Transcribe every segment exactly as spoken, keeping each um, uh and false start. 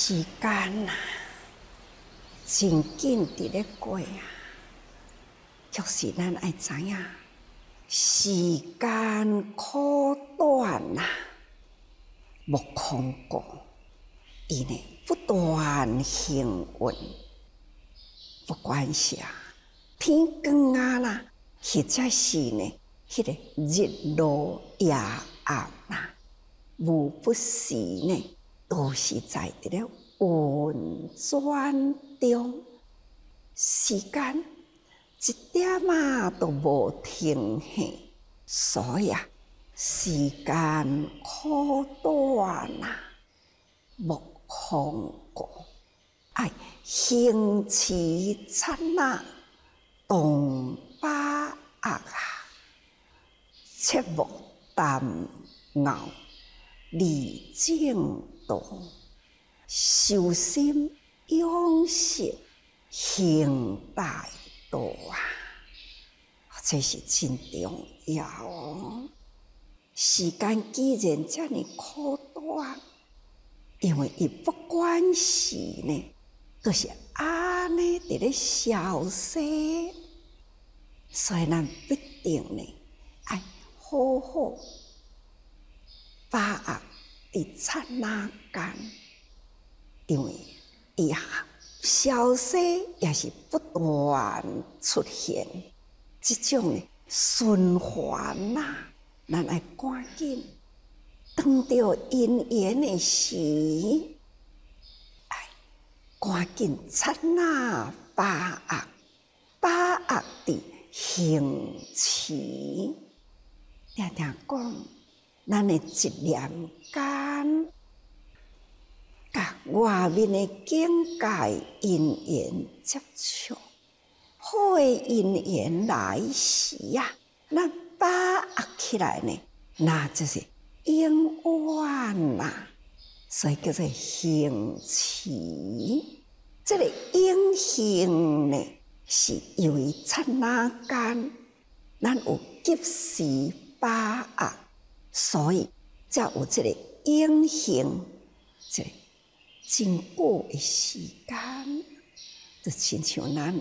时间啊，真紧伫咧过啊！就是咱爱知影，时间苦短啊，无空过，伊呢不断行运，不管是啊天光啊啦，或者是呢，迄、那个日落夜暗啦，无不时呢，都是在伫咧运转中，时间一点啊都无停歇，所以啊，时间苦短啊，无空过，爱行持刹那，动把握啊，切莫耽熬离正道，修心养性行大道啊！这是真重要哦。时间既然这么苦短，因为伊不管是呢，都、就是安尼伫咧消逝，所以咱必定呢爱好好把握伫刹那间，因为伊消逝也是不断出现，这种呢循环呐，咱爱赶紧当到因缘的时，爱赶紧刹那把握，把握伫行持。常常讲，咱的一念间，甲外面的境界因缘接触，好的因缘来时啊，咱把握起来呢，那就是因缘啦，所以叫做行持。这个因行呢，是由于刹那间，咱有及时把握，所以才有这个因行，这个真久的时间，就亲像咱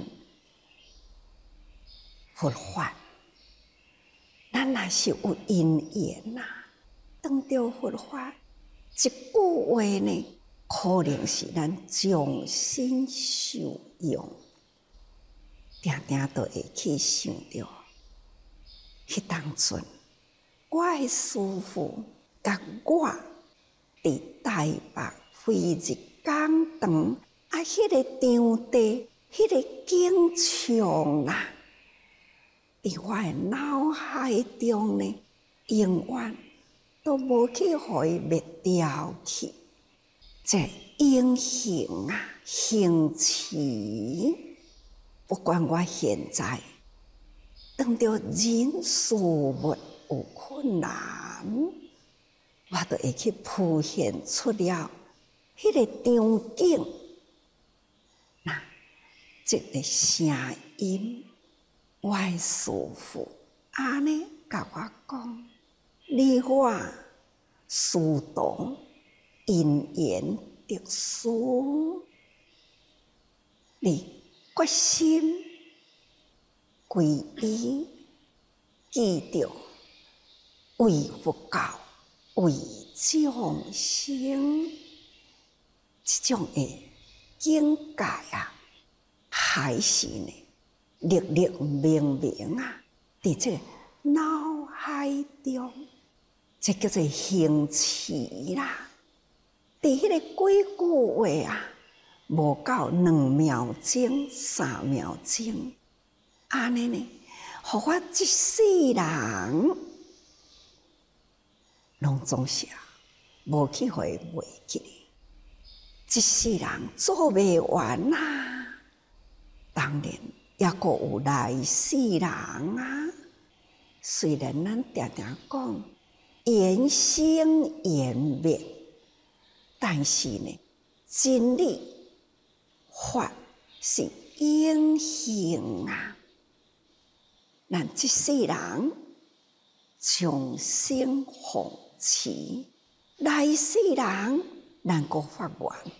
佛法，咱若是有因缘呐，当着佛法，一句话呢，可能是咱终身受用，定定都会去想着，迄当阵，我的师父甲我伫台北飞日讲堂，啊，迄个场地，迄个景象啊，伫我的脑海中呢，永远都无去互伊灭掉去。这因行啊，行持，不管我现在当着人事物有困难，我都会去浮现出了迄个场景，那这个声音，我的师父安尼甲我讲：你我殊同，因缘得殊，你决心皈依，记着为佛教，为众生，这种的境界啊，还是呢，历历明明啊，伫这个脑海中，这叫做行持啦。伫迄个几句话啊，无到两秒钟、三秒钟，安尼呢，互我一世人，拢总是啊，无去互伊袂记，一世人做袂完啦。当然，也阁有来世人啊。虽然咱常常讲缘生缘灭，但是呢，真理法是永恒啊。咱这世人将生奉持，来世人咱个发愿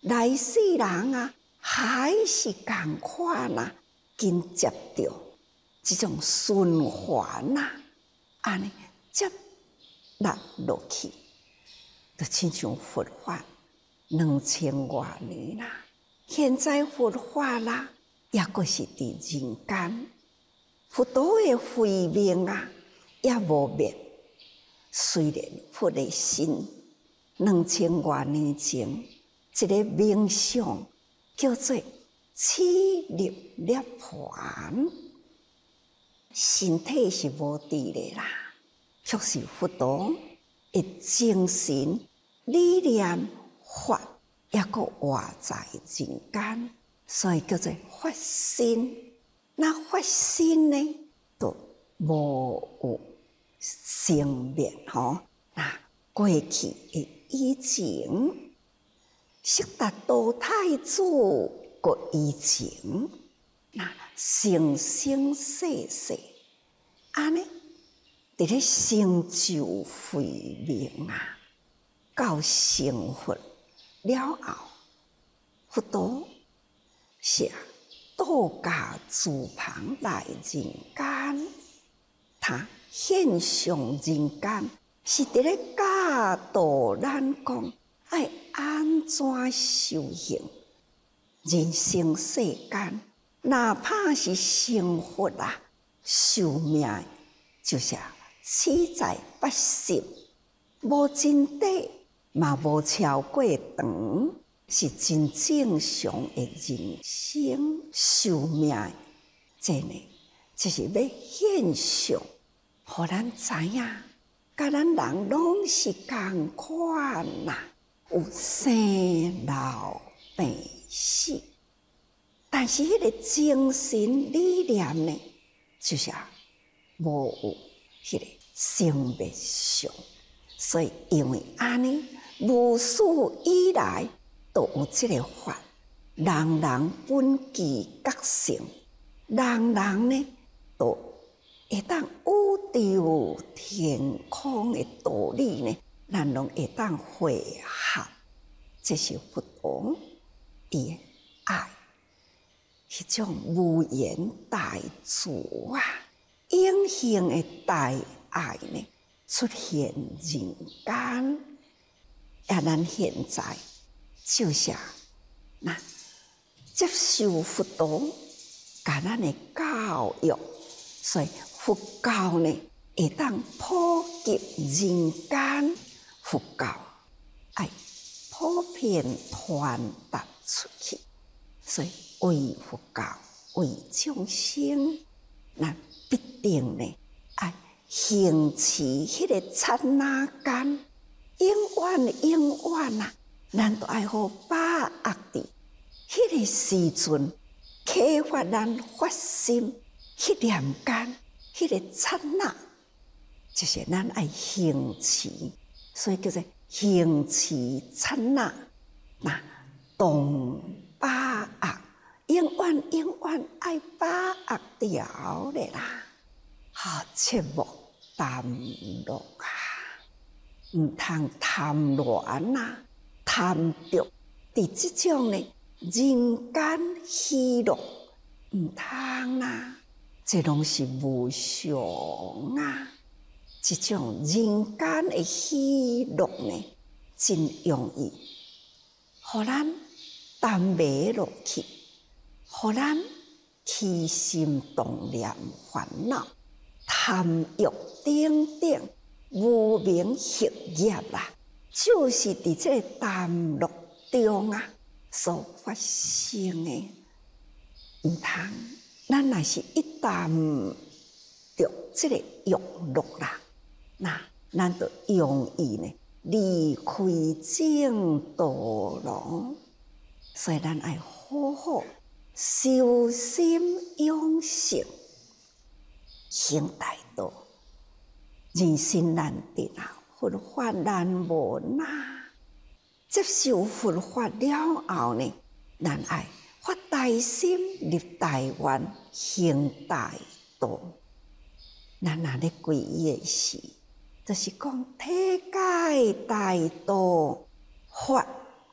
来世人啊，还是共款啊，紧接着这种循环啊，安尼接落落去，就亲像佛法两千多年啦。现在佛法啦，也阁是伫人间，佛陀的慧命啊，也无灭。虽然佛的心两千多年前，一个名相叫做七入涅盘，身体是无伫的啦，却是佛陀的精神理念法，也阁活在人间，所以叫做法身。那法身呢，就无有生灭吼。那过去的以前，悉达多太子个以前，那生生世世，安尼伫咧成就慧命啊，到成佛了后，佛陀是道家自旁来人间，他现上人间，是伫咧教导咱讲爱安怎修行。人生世间，哪怕是成佛啊，寿命就是七在八十，无真短，嘛无超过长，是真正常的人生寿命。这呢，就是要现象，互咱知影，甲咱人拢是共款呐，有生老病死。但是迄个精神理念呢，就是无有迄个生灭相。所以因为安尼，无始以来都有这个法，人人本具觉性，人人呢都会当宇宙天空的道理呢，咱拢会当会合。这是佛陀伊的爱，迄种无言大慈啊，永恒的大爱呢，出现人间。也咱现在就是那接受佛陀甲咱的教育，所以佛教呢会当普及人间，佛教爱普遍传达出去，所以为佛教为众生，咱必定呢爱行持迄个刹那间，永远永远啊，咱都爱好把握伫迄个时阵，启发咱发心，迄念间，迄个刹那，就是咱爱行持，所以叫做行持刹那，那动把握，永远永远爱把握掉咧啦，好切莫耽落啊！毋通贪恋啊，贪着伫即种呢人间喜乐，毋通啦，这拢是无常啊！即种人间的喜乐呢，真容易，互咱耽迷落去，互咱起心动念烦恼、贪欲等等无明习业啦，就是伫这个耽乐中啊所发生的。毋通，咱若是一耽着这个欲乐啦，那咱就容易呢离开正道路。所以咱爱好好修心养性，行大道。人生难得啊，佛法难闻啊！接受佛法了后呢，咱爱发大心立大愿，行大道。咱若咧皈依的时，就是讲体解大道，法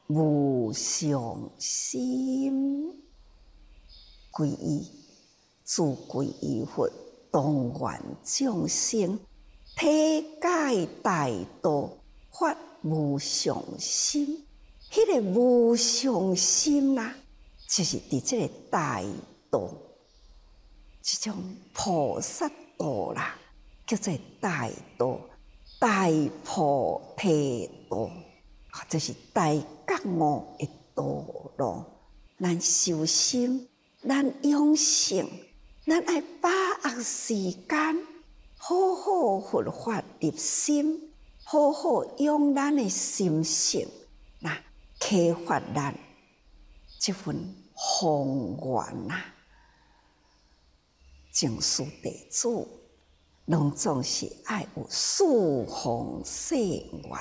无上心，皈依自皈依佛，当愿众生体解大道，发无上心。迄、那个无上心啦、啊，就是伫这个大道，这种菩萨道啦，叫做大道，大菩提道，这是大觉悟的道路。咱修心，咱养性，咱爱把握时间，好好佛法入心，好好养咱的心性，那启发咱这份宏愿啊！正师弟子，拢总是爱有四弘誓愿。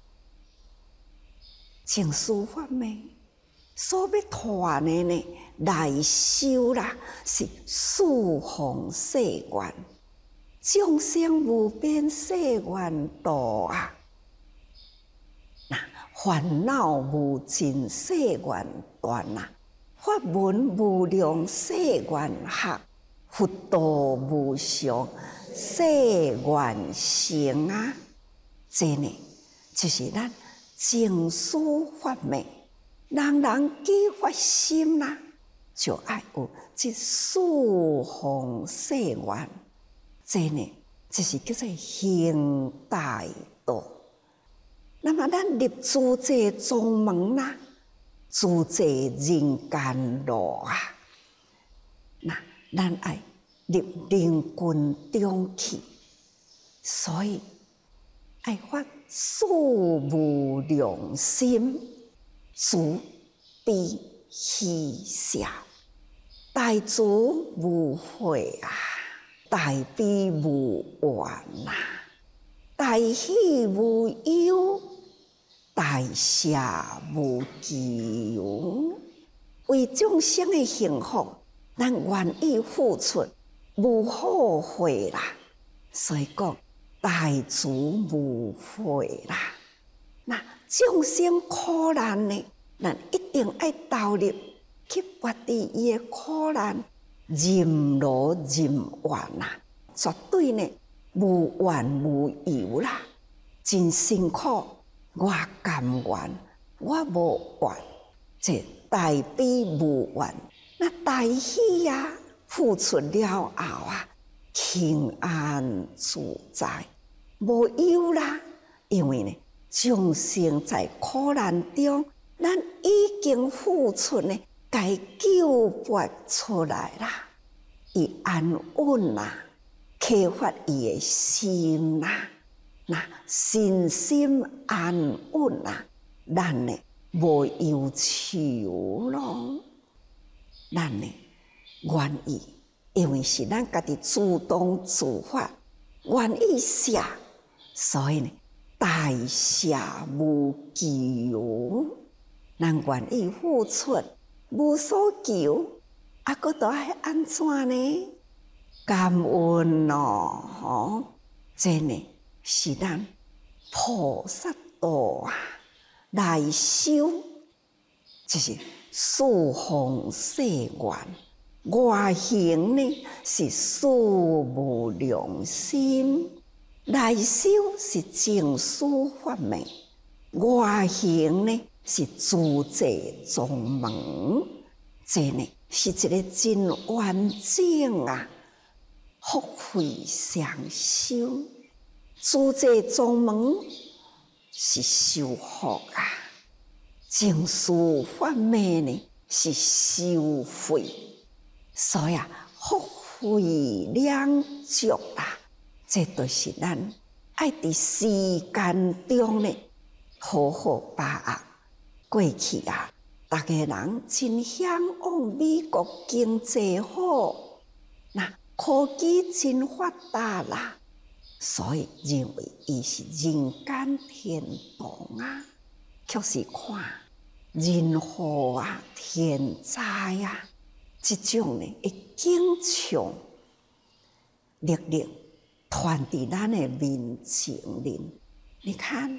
正师法门所要传的呢，来修啦，是四弘誓愿，众生无边誓愿度啊！那烦恼无尽誓愿断啊，法门无量誓愿学，佛道无上誓愿成啊！这呢，就是咱正师法门。人人起发心啦、啊，就爱有这四弘誓愿。这呢，就是叫做行大道。那么咱入自在宗门啦，自在人间路啊，那咱爱入灵群中去，所以爱发四无量心。慈悲喜舍，大慈无悔啊，大悲无怨啊，大喜无忧，大舍无求。为众生的幸福，咱愿意付出，无后悔啦。所以讲，大慈无悔啦。那众生苦难呢，咱一定爱投入去拔除伊的苦难，任劳任怨啦，绝对呢无怨无尤啦。真辛苦，我甘愿，我无怨，这大悲无怨，那大喜呀、啊，付出了后啊，平安自在，无忧啦，因为呢。众生在苦难中，咱已经付出呢，该救拔出来啦，伊安稳啦，启发伊的心啦，那身心安稳啦，咱呢无忧愁咯，咱呢愿意，因为是咱家己主动自发，愿意舍，所以呢。大舍无求，咱愿意付出，无所求，啊，佫都爱安怎呢？感恩咯，吼！这呢是咱菩萨道啊，来修，就是四弘誓愿，外行呢是四无量心。来修是正师法门，外行呢是自在宗门，这呢是一个真完整啊，福慧双修。自在宗门是修福啊，正师法门呢是修慧，所以啊，福慧两足啊。这就是咱爱伫时间中呢，好好把握。过去啊，大家人真向往美国经济好，那科技真发达啦，所以认为伊是人间天堂啊。却是看人祸啊、天灾啊，这种呢会经常历历传伫咱的面前面。你看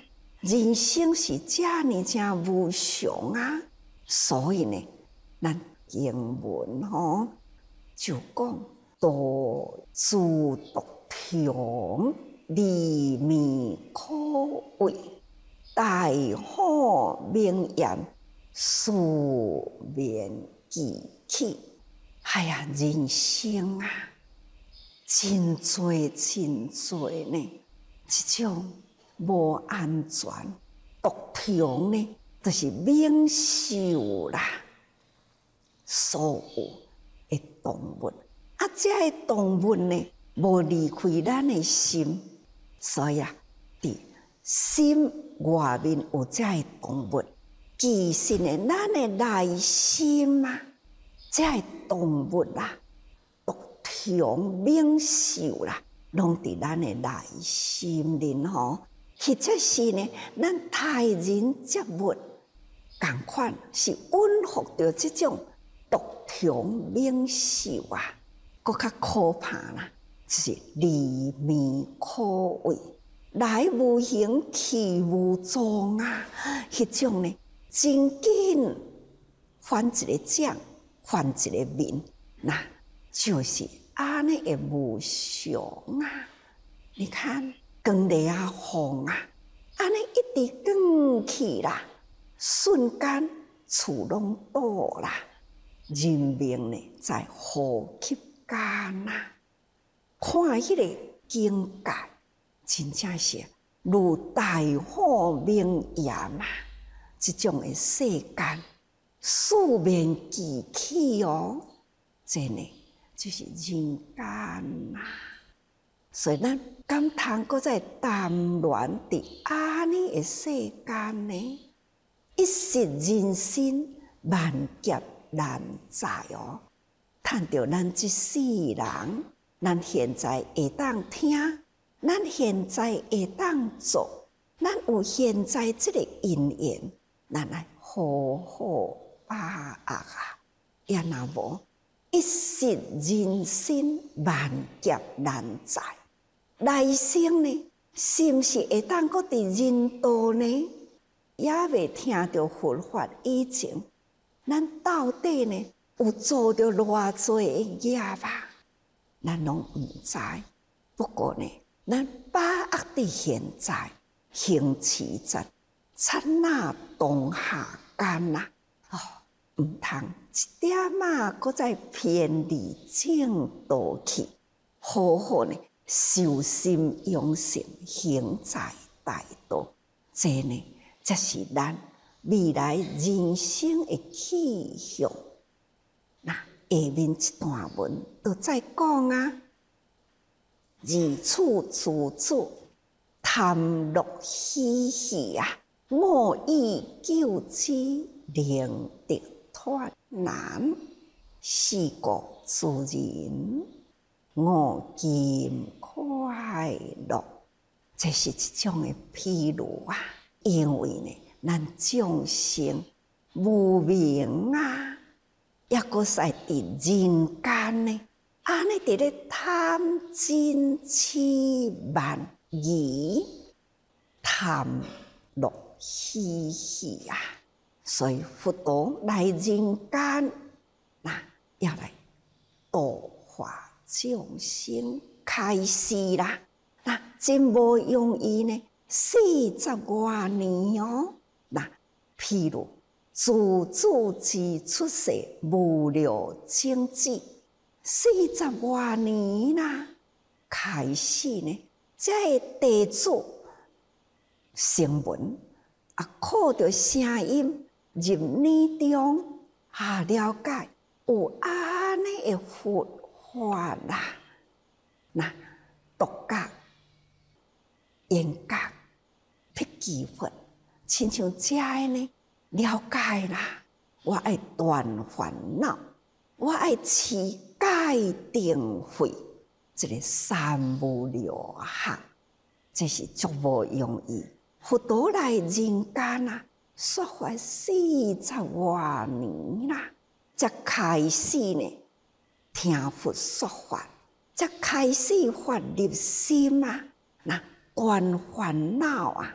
人生是这呢真无常啊，所以呢，咱经文吼就讲多自独强，利民可畏，大好名言，庶免忌气。哎呀，人生啊，真多真多呢，这种无安全、独强呢，就是免受啦。所有的动物，啊，这个动物呢，无离开咱的心，所以啊，伫心外面有这个动物，其实呢，咱的内心啊，这个动物啊，独强免受啦，拢伫咱的内心里吼。或者是呢，咱待人接物，共款是允服着这种独强免受啊，搁较可怕啦，就是利民可畏，来无形去无踪啊！迄种呢，真紧翻一个掌，翻一个面，那就是安尼的无常啊！你看。光日啊，风啊，安尼一直光去啦，瞬间厝拢倒啦，人命呢在呼吸间啊！看迄个境界，真正是如大火明炎啊！这种的世间，四面忌气哦，真呢就是人间啊！所以咱敢通搁再谈恋伫安尼的世间呢？一时人生，万劫难在哦。趁着咱这世人，咱现在会当听，咱现在会当做，咱有现在这个因缘，咱来好好把握啊！也若无，一时人生，万劫难在。来生呢，是毋是会当搁伫人道呢？也未听到佛法以前，咱到底呢有做着偌济的业啊？咱拢毋知。不过呢，咱把握伫现在，行持在刹那当下间啦，哦，毋通一点仔搁再偏离正道去，好好呢。修心养性，行在大道，这呢，才是咱未来人生的去向。那下面一段文都在讲啊，自处自主，贪乐嬉戏啊，我意救之，令得脱难，是故自人。我今快乐，这是一种的譬如啊，因为呢，咱众生无明啊，也搁使伫人间呢，安尼伫咧贪嗔痴慢疑，贪乐嬉戏啊，所以佛陀来人间，那要来度化。众生开始啦，那真无容易呢。四十多年哦，那譬如自主自出世，无了经济，四十多年啦，开始呢，这地主声闻啊，靠着声音入耳中啊，了解有安尼的佛。法啦，那独觉、缘觉、辟支佛，亲像这个呢，了解啦。我爱断烦恼，我爱持戒定慧，这个三无六行，这是足无容易。佛陀来人间啊，说法四十多年啦，才开始呢。听佛说法，才开始发入心啊！那断烦恼啊，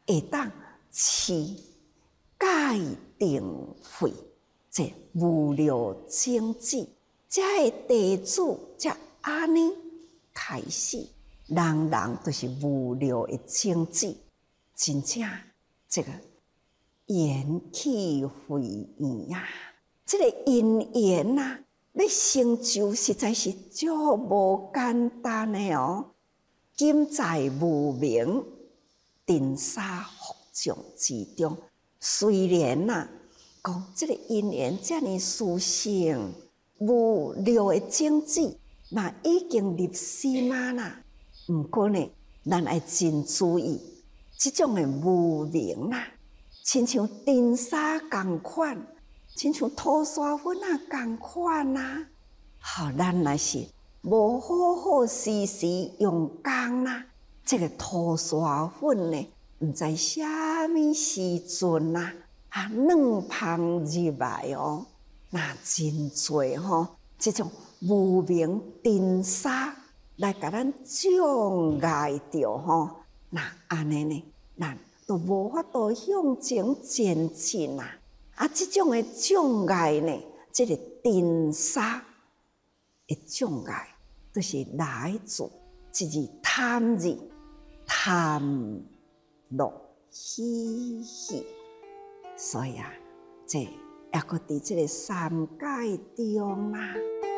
会当持戒定慧，这无量种子，这个地主才安尼开始，人人都是无量的种子，真正这个缘起会缘呀，这个因缘呐，要成就实在是足无简单的哦。今在无明尘沙覆障之中，虽然呐，讲这个因缘遮尔殊胜，无量的种子嘛已经入心啊啦。毋过呢，咱爱真注意，即种的无明啦，亲像尘沙共款，亲像土沙粉啊共款啊。好，咱若是无好好时时用功啦，这个土沙粉呢，毋知啥物时阵啦，啊，软芳入来哦，那真侪吼，这种无明尘沙来甲咱障碍着吼，那安尼呢，咱都无法度向前前进啊！啊，这种的障碍呢，这个尘沙的障碍。就是来自一字贪字，贪乐喜喜，所以啊，这也搁伫这个三界中啦。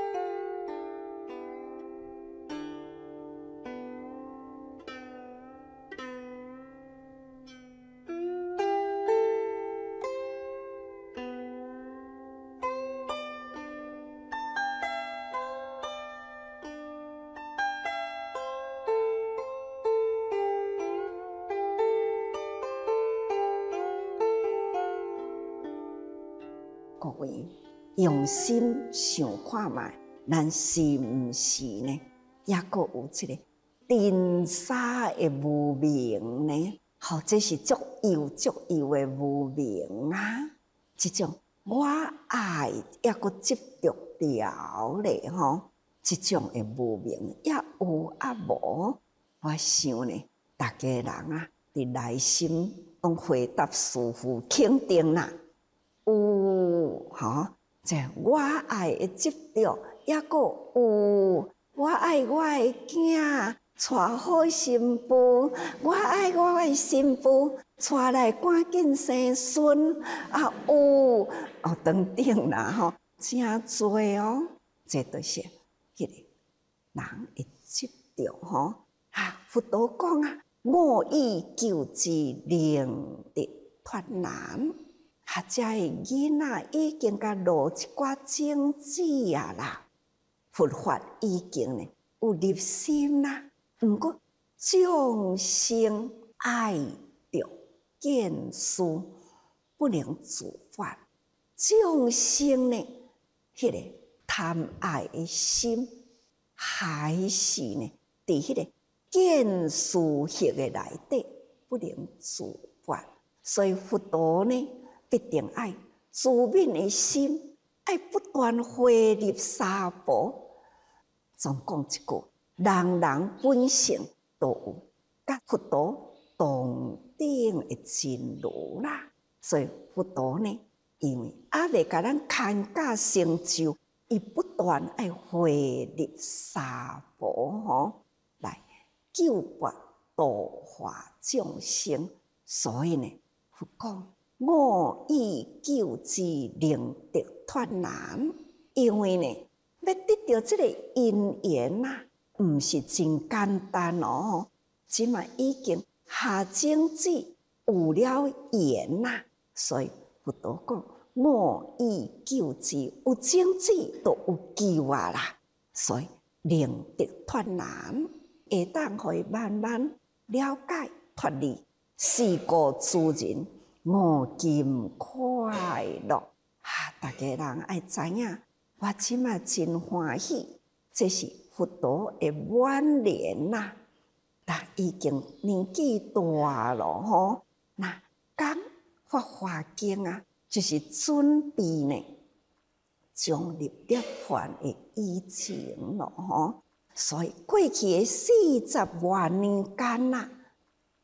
各位用心想看卖，咱是毋是呢？也阁有这个尘沙的无明呢？好，这是足有足有的无明啊！这种我爱也阁执着了咧吼，这种的无明也有也无。我想呢，大家人啊，伫内心拢回答师父肯定啦。有吼，这我爱的执着，也阁有我爱我的囝娶好新妇，我爱我的新妇娶来赶紧生孙啊！有哦，等等啦吼，真多哦，这都是迄个人的执着吼。啊，佛陀讲啊，我以救之，令得脱难。啊，遮个囡仔已經甲落一寡種子啊啦，佛法已經呢有入心啦。毋過眾生愛着見思，不能自發。眾生呢，迄、那個貪愛的心，還是呢，佇迄個見思迄個內底不能自發。所以佛陀呢，必定愛自泯的心，愛不斷回入三寶。總講一句，人人本性都有甲佛陀同等的真如啦。所以佛陀呢，因為還未甲咱牽架成就，伊不斷愛回入三寶吼，來救拔度化眾生。所以呢，佛講。我以救之，令得脱難。因為呢，要得到這個因緣啊，毋是真簡單哦。即嘛已經下種子有了緣啊，所以佛陀講，我以救之，有種子都有救啊啦。所以令得脱難，會當互伊慢慢了解脱離世故諸人。我今快樂啊！大家人愛知影，我即嘛真歡喜，這是佛陀的晚年啦。但已經年紀大咯吼，那講《法華經》啊，就是準備呢，將入涅槃的以前咯吼。所以過去的四十萬年間啦，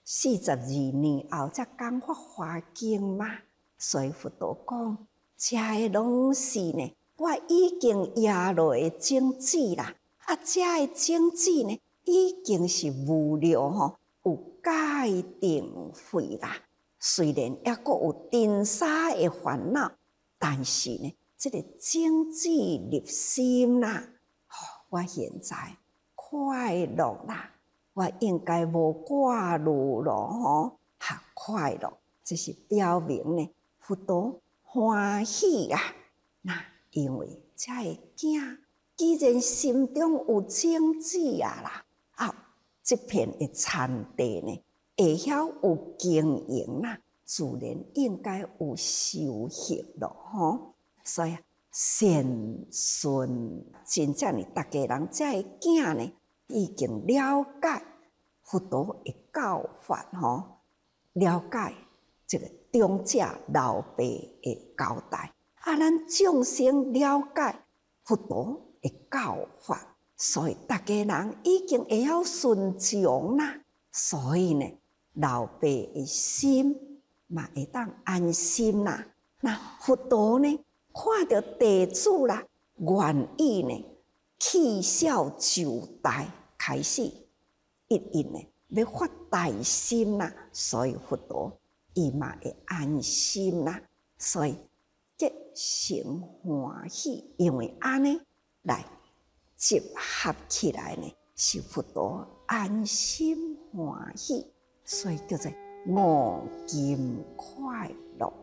四十二年后才讲法华经嘛。所以佛陀讲，这个拢是呢，我已经压落的种子啦。啊，这个种子呢，已经是无量吼，有界定慧啦。虽然还阁有尘沙的烦恼，但是呢，这个种子入心啦，哦，我现在快乐啦。我应该无挂虑咯吼，哈快乐，这是表明呢，佛陀欢喜啊。那因为这个囝既然心中有种子啊啦，啊，这片的田地呢，会晓有经营啦，自然应该有收获咯吼。所以善顺真正呢，大家人这个囝呢，已经了解佛陀的教法吼，了解这个长者老爸的交代，啊，咱众生了解佛陀的教法，所以大家人已经会晓顺从啦。所以呢，老爸的心嘛会当安心啦。那佛陀呢，看到弟子啦，愿意呢弃孝就大，开始一一呢要发大心啦，所以佛陀伊嘛会安心啦，所以结成欢喜，因为安尼来集合起来呢，是佛陀安心欢喜，所以叫做五金快乐。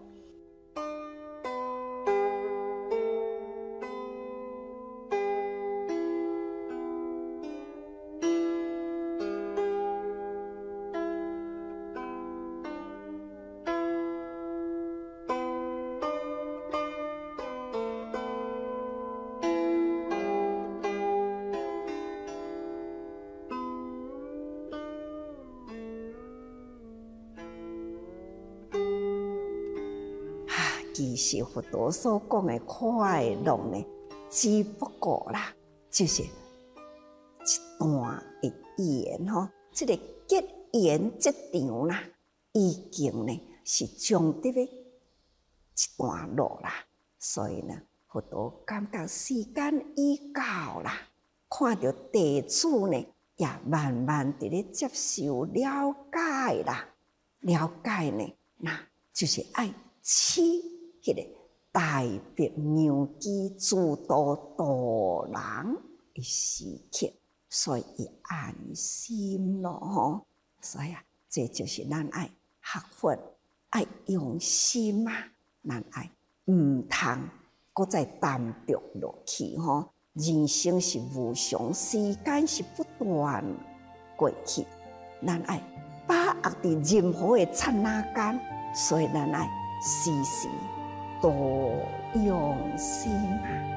其实佛陀所讲的快乐呢，只不过啦，就是一段的缘吼，这个结缘这场啦，已经呢是将得的一段路啦。所以呢，佛陀感觉时间已到啦，看到弟子呢也慢慢地咧接受了解啦，了解呢，那就是爱起迄个大别牛机自度度人的时刻，所以伊安心咯吼。所以啊，这就是咱爱学佛爱用心啊，咱爱毋通搁再耽着落去吼。人生是无常，时间是不断过去，咱爱把握伫任何的刹那间，所以咱爱时时多用心啊。